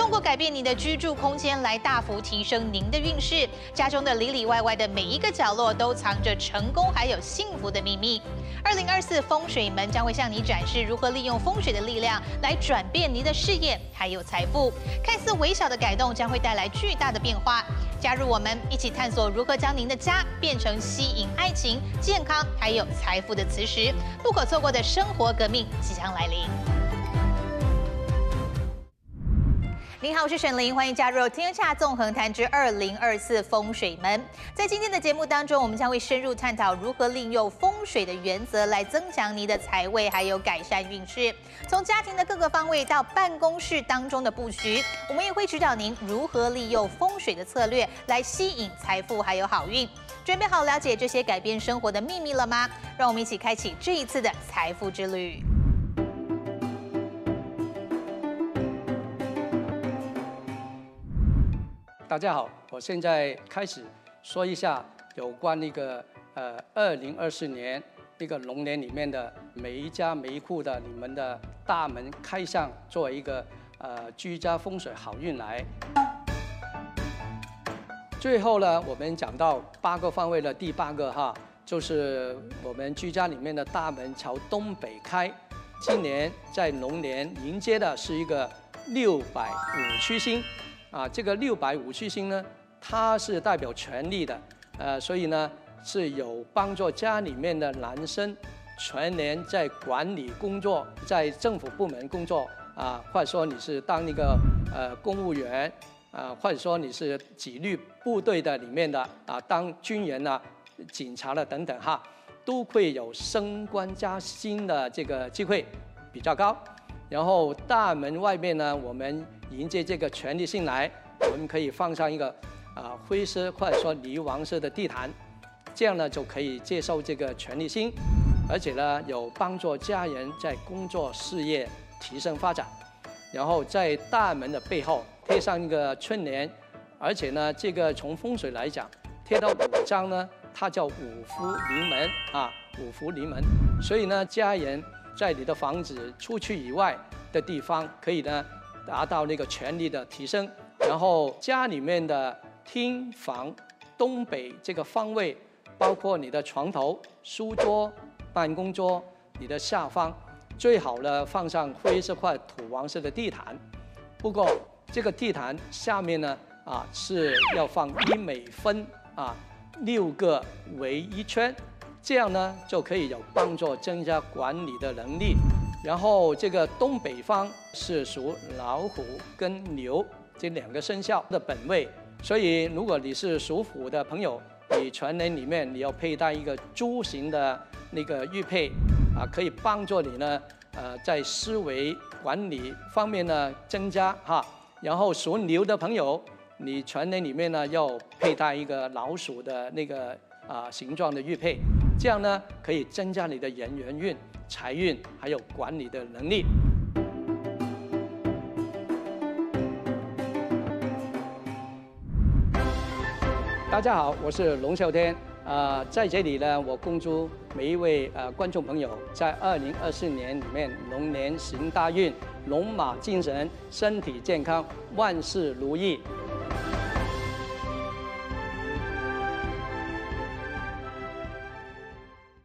通过改变你的居住空间来大幅提升您的运势。家中的里里外外的每一个角落都藏着成功还有幸福的秘密。2024风水门将会向你展示如何利用风水的力量来转变您的事业还有财富。看似微小的改动将会带来巨大的变化。加入我们一起探索如何将您的家变成吸引爱情、健康还有财富的磁石。不可错过的生活革命即将来临。您好，我是沈玲，欢迎加入天下纵横谈之2024风水门。在今天的节目当中，我们将会深入探讨如何利用风水的原则来增强您的财位，还有改善运势。从家庭的各个方位到办公室当中的布局，我们也会指导您如何利用风水的策略来吸引财富还有好运。准备好了解这些改变生活的秘密了吗？让我们一起开启这一次的财富之旅。 大家好，我现在开始说一下有关那个2024年那个龙年里面的每一家每一户的你们的大门开向，作为一个居家风水好运来。最后呢，我们讲到8个方位的第8个哈，就是我们居家里面的大门朝东北开。今年在龙年迎接的是一个600武曲星。这个600武曲星呢，它是代表权力的，所以呢是有帮助家里面的男生全年在管理工作，在政府部门工作或者说你是当那个公务员或者说你是纪律部队的里面的当军人警察的等等哈，都会有升官加薪的这个机会比较高。然后大门外面呢，我们迎接这个权力星来，我们可以放上一个灰色或者说泥黄色的地毯，这样呢就可以接受这个权力星，而且呢有帮助家人在工作事业提升发展。然后在大门的背后贴上一个春联，而且呢这个从风水来讲，贴到5张呢，它叫五福临门五福临门，所以呢家人在你的房子出去以外的地方，可以呢达到那个权力的提升。然后家里面的厅房东北这个方位，包括你的床头、书桌、办公桌，你的下方最好呢放上灰色或土黄色的地毯。不过这个地毯下面呢是要放1美分6个围1圈。这样呢就可以有帮助增加管理的能力。然后这个东北方是属老虎跟牛这2个生肖的本位，所以如果你是属虎的朋友，你全年里面你要佩戴一个猪形的那个玉佩可以帮助你呢在思维管理方面呢增加哈。然后属牛的朋友，你全年里面呢要佩戴一个老鼠的那个形状的玉佩。这样呢，可以增加你的人缘运、财运，还有管理的能力。大家好，我是龙啸天。在这里呢，我恭祝每一位观众朋友，在2024年里面，龙年行大运，龙马精神，身体健康，万事如意。